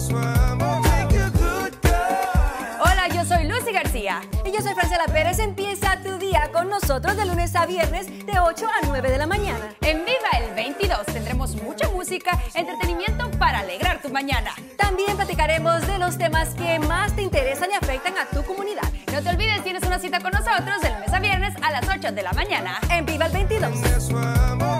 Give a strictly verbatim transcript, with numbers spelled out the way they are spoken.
Hola, yo soy Lucy García. Y yo soy Francela Pérez. Empieza tu día con nosotros de lunes a viernes de ocho a nueve de la mañana. En Viva el veintidós tendremos mucha música, entretenimiento para alegrar tu mañana. También platicaremos de los temas que más te interesan y afectan a tu comunidad. No te olvides, tienes una cita con nosotros de lunes a viernes a las ocho de la mañana. En Viva el veintidós.